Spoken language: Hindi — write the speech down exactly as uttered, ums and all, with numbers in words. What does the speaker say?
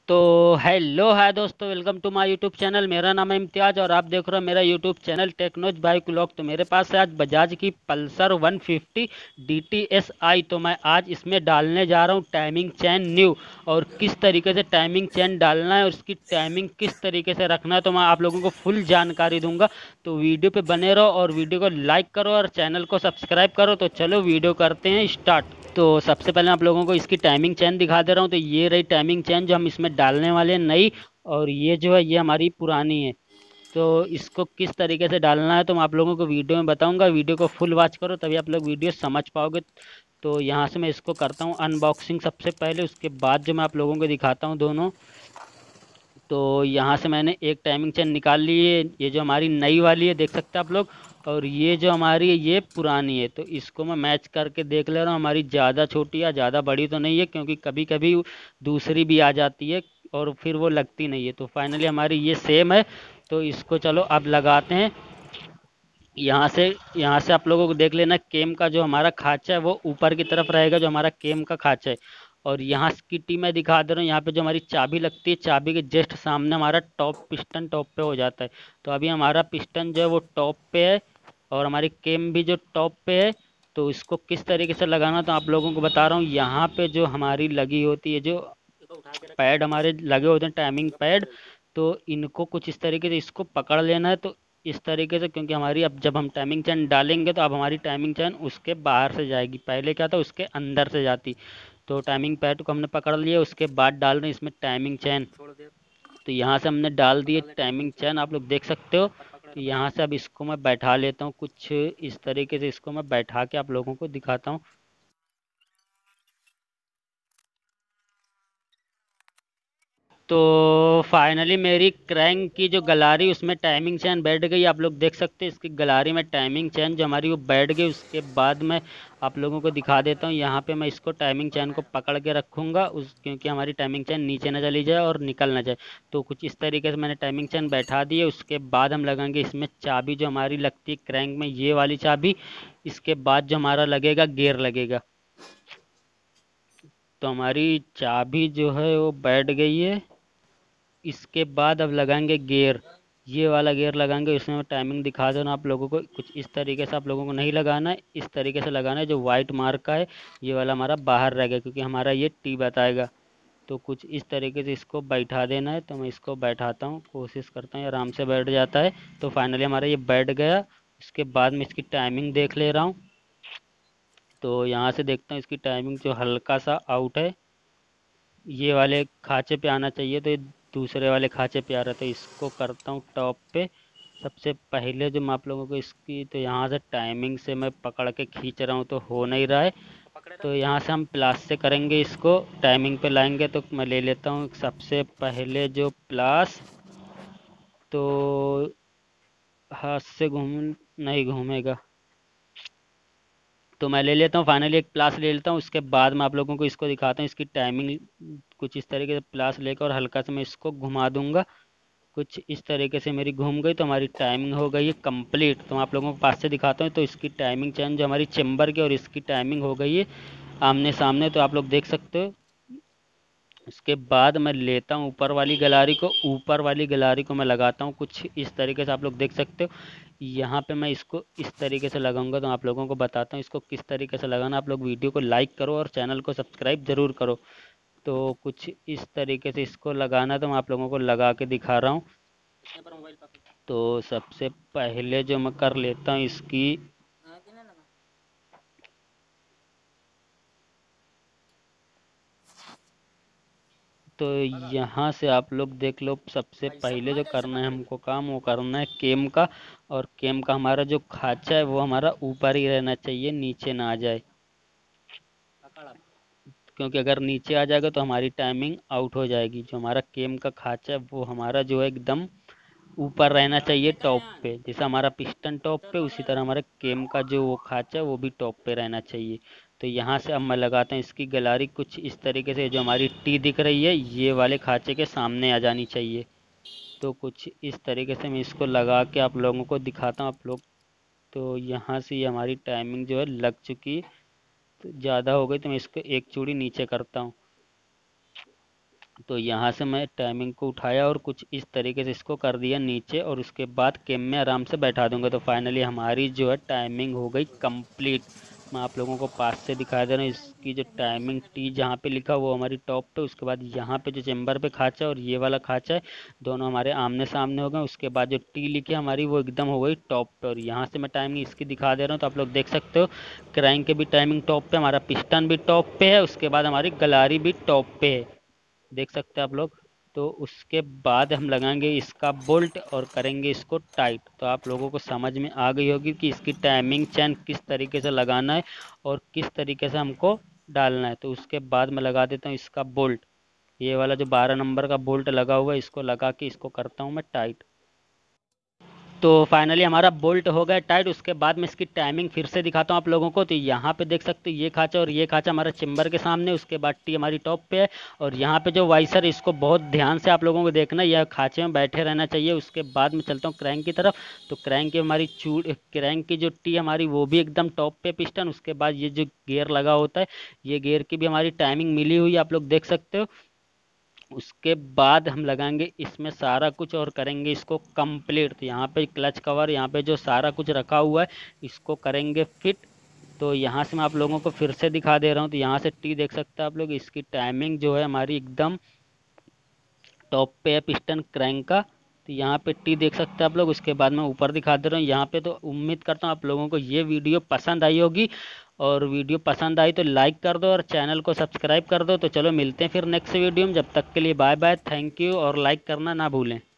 तो हेलो हाय दोस्तों, welcome to my YouTube channel. मेरा नाम है इम्तियाज और आप देख रहे हो मेरा YouTube channel technos bike vlog. तो मेरे पास है आज बजाज की Pulsar one fifty D T S I. तो मैं आज इसमें डालने जा रहा हूँ टाइमिंग चैन न्यू, और किस तरीके से टाइमिंग चैन डालना है और उसकी टाइमिंग किस तरीके से रखना है, तो मैं आप लोगों को फुल जानकारी दूंगा। तो वीडियो पे बने रहो और वीडियो को लाइक करो और चैनल को सब्सक्राइब करो। तो चलो वीडियो करते हैं स्टार्ट। तो सबसे पहले आप लोगों को इसकी टाइमिंग चेन दिखा दे रहा हूँ। तो ये रही टाइमिंग चेन जो हम इसमें डालने वाले हैं नई, और ये जो है ये हमारी पुरानी है। तो इसको किस तरीके से डालना है तो मैं आप लोगों को वीडियो में बताऊंगा। वीडियो को फुल वॉच करो तभी आप लोग वीडियो समझ पाओगे। तो यहाँ से मैं इसको करता हूँ अनबॉक्सिंग सबसे पहले, उसके बाद जो मैं आप लोगों को दिखाता हूँ दोनों। तो यहाँ से मैंने एक टाइमिंग चेन निकाल ली है, ये जो हमारी नई वाली है देख सकते हैं आप लोग, और ये जो हमारी है ये पुरानी है। तो इसको मैं मैच करके देख ले रहा हूँ, हमारी ज़्यादा छोटी या ज़्यादा बड़ी तो नहीं है, क्योंकि कभी कभी दूसरी भी आ जाती है और फिर वो लगती नहीं है। तो फाइनली हमारी ये सेम है। तो इसको चलो अब लगाते हैं। यहाँ से यहाँ से आप लोगों को देख लेना, केम का जो हमारा खांचा है वो ऊपर की तरफ रहेगा, जो हमारा केम का खांचा है। और यहाँ की टी मैं दिखा दे रहा हूँ, यहाँ पे जो हमारी चाबी लगती है, चाबी के जस्ट सामने हमारा टॉप पिस्टन टॉप पे हो जाता है। तो अभी हमारा पिस्टन जो है वो टॉप पे है और हमारी केम भी जो टॉप पे है। तो इसको किस तरीके से लगाना तो आप लोगों को बता रहा हूँ। यहाँ पे जो हमारी लगी होती है, जो पैड हमारे लगे होते हैं टाइमिंग पैड, तो इनको कुछ इस तरीके से इसको पकड़ लेना है। तो इस तरीके से, क्योंकि हमारी अब जब हम टाइमिंग चैन डालेंगे तो अब हमारी टाइमिंग चैन उसके बाहर से जाएगी, पहले क्या था उसके अंदर से जाती। तो टाइमिंग पैड को हमने पकड़ लिया, उसके बाद डाल रहे हैं इसमें टाइमिंग चैन। तो यहाँ से हमने डाल दिए टाइमिंग चैन, आप लोग देख सकते हो। तो यहाँ से अब इसको मैं बैठा लेता हूँ कुछ इस तरीके से, इसको मैं बैठा के आप लोगों को दिखाता हूँ। तो फाइनली मेरी क्रैंक की जो गलारी उसमें टाइमिंग चैन बैठ गई, आप लोग देख सकते हैं इसकी गलारी में टाइमिंग चैन जो हमारी वो बैठ गई। उसके बाद मैं आप लोगों को दिखा देता हूँ, यहाँ पे मैं इसको टाइमिंग चैन को पकड़ के रखूँगा उस, क्योंकि हमारी टाइमिंग चैन नीचे ना चली जाए और निकल ना जाए। तो कुछ इस तरीके से मैंने टाइमिंग चैन बैठा दी है। उसके बाद हम लगाएंगे इसमें चाबी जो हमारी लगती है क्रैंक में, ये वाली चाबी। इसके बाद जो हमारा लगेगा गियर लगेगा। तो हमारी चाबी जो है वो बैठ गई है। इसके बाद अब लगाएंगे गियर, ये वाला गियर लगाएंगे। इसमें मैं टाइमिंग दिखा दूँ आप लोगों को, कुछ इस तरीके से आप लोगों को नहीं लगाना है, इस तरीके से लगाना है। जो वाइट मार्क का है ये वाला हमारा बाहर रह गया, क्योंकि हमारा ये टी बताएगा। तो कुछ इस तरीके से इसको बैठा देना है। तो मैं इसको बैठाता हूँ, कोशिश करता हूँ आराम से बैठ जाता है। तो फाइनली हमारा ये बैठ गया। इसके बाद में इसकी टाइमिंग देख ले रहा हूँ। तो यहाँ से देखता हूँ इसकी टाइमिंग जो हल्का सा आउट है, ये वाले खांचे पे आना चाहिए, तो ये दूसरे वाले खांचे पे आ रहा है। तो इसको करता हूँ टॉप पे। सबसे पहले जो मैं आप लोगों को इसकी, तो यहाँ से टाइमिंग से मैं पकड़ के खींच रहा हूँ तो हो नहीं रहा है। तो यहाँ से हम प्लास से करेंगे, इसको टाइमिंग पे लाएंगे। तो मैं ले लेता हूँ सबसे पहले जो प्लास, तो हाथ से घूम नहीं घूमेगा, तो मैं ले लेता हूँ फाइनली एक प्लास ले लेता हूँ। उसके बाद मैं आप लोगों को इसको दिखाता हूँ इसकी टाइमिंग। कुछ इस तरीके से प्लास लेकर और हल्का से मैं इसको घुमा दूंगा। कुछ इस तरीके से मेरी घूम गई, तो हमारी टाइमिंग हो गई है कंप्लीट। तो मैं आप लोगों को पास से दिखाता हूँ। तो इसकी टाइमिंग चेंज जो हमारी चेम्बर की और इसकी टाइमिंग हो गई है आमने सामने, तो आप लोग देख सकते हो। उसके बाद मैं लेता हूँ ऊपर वाली गलारी को, ऊपर वाली गलारी को मैं लगाता हूँ कुछ इस तरीके से, आप लोग देख सकते हो। यहाँ पे मैं इसको इस तरीके से लगाऊंगा। तो आप लोगों को बताता हूँ इसको किस तरीके से लगाना। आप लोग वीडियो को लाइक करो और चैनल को सब्सक्राइब ज़रूर करो। तो कुछ इस तरीके से इसको लगाना, तो मैं आप लोगों को लगा के दिखा रहा हूँ। तो सबसे पहले जो मैं कर लेता हूँ इसकी, तो यहाँ से आप लोग देख लो, सबसे पहले जो करना है हमको काम, वो करना है केम का। और केम का हमारा जो खांचा है वो हमारा ऊपर ही रहना चाहिए, नीचे ना आ जाए। क्योंकि अगर नीचे आ जाएगा तो हमारी टाइमिंग आउट हो जाएगी। जो हमारा केम का खांचा है वो हमारा जो है एकदम ऊपर रहना चाहिए टॉप पे। जैसा हमारा पिस्टन टॉप पे, उसी तरह हमारे केम का जो वो खांचा है वो भी टॉप पे रहना चाहिए। तो यहाँ से अब मैं लगाता हूँ इसकी गलारी कुछ इस तरीके से, जो हमारी टी दिख रही है ये वाले खांचे के सामने आ जानी चाहिए। तो कुछ इस तरीके से मैं इसको लगा के आप लोगों को दिखाता हूँ। आप लोग, तो यहाँ से ये हमारी टाइमिंग जो है लग चुकी है। तो ज़्यादा हो गई तो मैं इसको एक चूड़ी नीचे करता हूँ। तो यहाँ से मैं टाइमिंग को उठाया और कुछ इस तरीके से इसको कर दिया नीचे, और उसके बाद कैम में आराम से बैठा दूंगा। तो फाइनली हमारी जो है टाइमिंग हो गई कंप्लीट। मैं आप लोगों को पास से दिखा दे रहा हूँ। इसकी जो टाइमिंग टी जहाँ पे लिखा वो हमारी टॉप पे, उसके बाद यहाँ पे जो चेम्बर पे खाँचा और ये वाला खाँचा है, दोनों हमारे आमने सामने हो गए। उसके बाद जो टी लिखी है हमारी वो एकदम हो गई टॉप पे। और यहाँ से मैं टाइमिंग इसकी दिखा दे रहा हूँ, तो आप लोग देख सकते हो क्रैंक के भी टाइमिंग टॉप पे, हमारा पिस्टन भी टॉप पे है, उसके बाद हमारी गलारी भी टॉप पे है, देख सकते हैं आप लोग। तो उसके बाद हम लगाएंगे इसका बोल्ट और करेंगे इसको टाइट। तो आप लोगों को समझ में आ गई होगी कि इसकी टाइमिंग चैन किस तरीके से लगाना है और किस तरीके से हमको डालना है। तो उसके बाद मैं लगा देता हूँ इसका बोल्ट। ये वाला जो बारह नंबर का बोल्ट लगा हुआ है, इसको लगा के इसको करता हूँ मैं टाइट। तो फाइनली हमारा बोल्ट हो गया टाइट। उसके बाद मैं इसकी टाइमिंग फिर से दिखाता हूँ आप लोगों को। तो यहाँ पे देख सकते हो ये खांचा और ये खांचा हमारा चेम्बर के सामने, उसके बाद टी हमारी टॉप पे है। और यहाँ पे जो वाइसर, इसको बहुत ध्यान से आप लोगों को देखना, यह खांचे में बैठे रहना चाहिए। उसके बाद मैं चलता हूँ क्रैंक की तरफ। तो क्रैंक की हमारी चूड़ क्रैंक की जो टी हमारी वो भी एकदम टॉप पे पिस्टन। उसके बाद ये जो गियर लगा होता है, ये गियर की भी हमारी टाइमिंग मिली हुई है, आप लोग देख सकते हो। उसके बाद हम लगाएंगे इसमें सारा कुछ और करेंगे इसको कंप्लीट। तो यहाँ पे क्लच कवर, यहाँ पे जो सारा कुछ रखा हुआ है, इसको करेंगे फिट। तो यहाँ से मैं आप लोगों को फिर से दिखा दे रहा हूँ। तो यहाँ से टी देख सकते हैं आप लोग, इसकी टाइमिंग जो है हमारी एकदम टॉप पे है पिस्टन क्रैंक का। तो यहाँ पे टी देख सकते हैं आप लोग। उसके बाद मैं ऊपर दिखा दे रहा हूँ यहाँ पे। तो उम्मीद करता हूँ आप लोगों को ये वीडियो पसंद आई होगी, और वीडियो पसंद आई तो लाइक कर दो और चैनल को सब्सक्राइब कर दो। तो चलो मिलते हैं फिर नेक्स्ट वीडियो में, जब तक के लिए बाय बाय, थैंक यू, और लाइक करना ना भूलें।